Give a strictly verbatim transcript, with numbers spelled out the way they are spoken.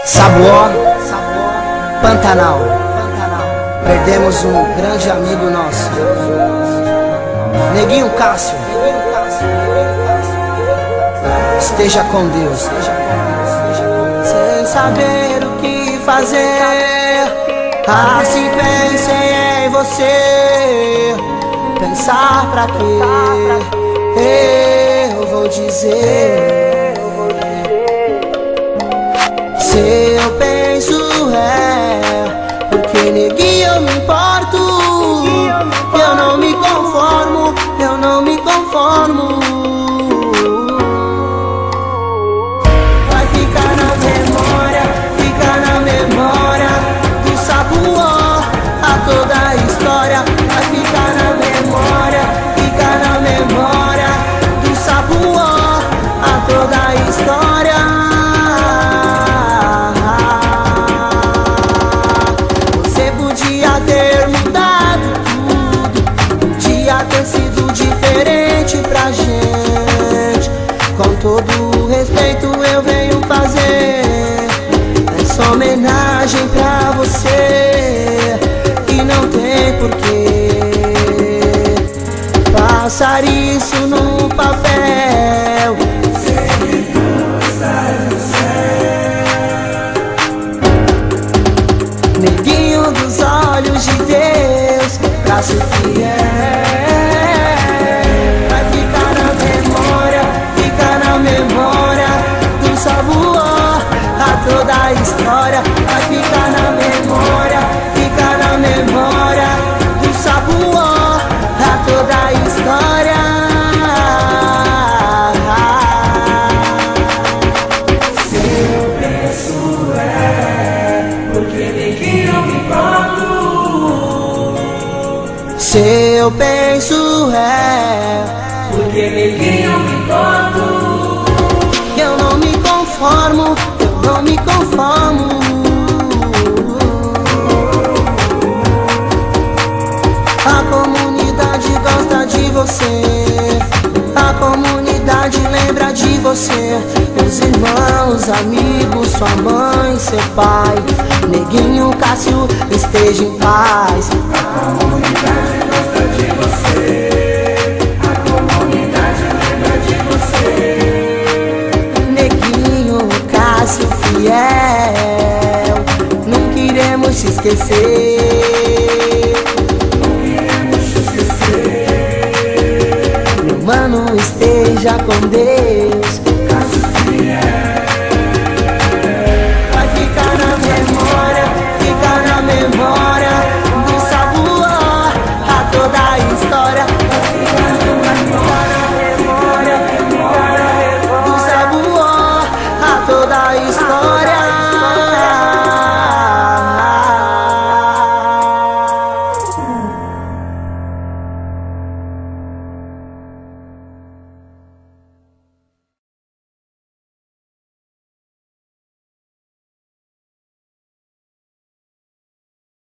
Sabuó, Pantanal. Perdemos um grande amigo nosso, Neguinho Cássio. Esteja com Deus. Sem saber o que fazer, assim pensei em você. Pensar pra quê? Eu vou dizer. Se eu penso é porque neguinho eu me importo. Eu não me conformo, eu não me conformo. Vai ficar na memória, fica na memória do Sabuó, a toda a história. Vai ficar na memória, fica na memória do Sabuó, a toda a história. Ter mudado tudo, podia ter sido diferente pra gente. Com todo o respeito eu venho fazer essa homenagem pra você. E não tem porquê passar isso no papel. Sempre tu estás no céu, neguinho dos olhos de Deus, Cássio fiel. Vai ficar na memória, fica na memória do Sabuó, a toda a história. Vai ficar na memória, fica na memória do Sabuó, a toda a história. Se eu penso é porque neguinho me importo. Se eu penso é porque neguinho me importo. Eu não me conformo, eu não me conformo. A comunidade gosta de você, a comunidade lembra de você. Meus irmãos, amigos, sua mãe, seu pai, neguinho Cássio, esteja em paz. A comunidade gosta de você, a comunidade lembra de você. Neguinho Cássio fiel, não queremos te esquecer. Não queremos te esquecer. Meu mano, esteja comigo.